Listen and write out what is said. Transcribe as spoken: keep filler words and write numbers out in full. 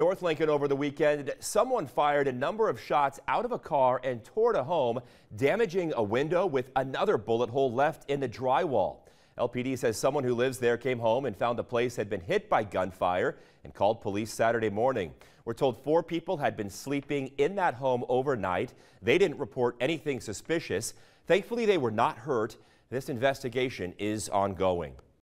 North Lincoln over the weekend, someone fired a number of shots out of a car and toward a home, damaging a window with another bullet hole left in the drywall. L P D says someone who lives there came home and found the place had been hit by gunfire and called police Saturday morning. We're told four people had been sleeping in that home overnight. They didn't report anything suspicious. Thankfully, they were not hurt. This investigation is ongoing.